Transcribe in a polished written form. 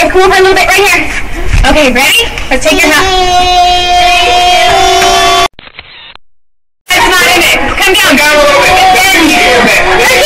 come over a little bit right here. Okay, ready? Let's take your hat. Come down. Down a little bit. There you go.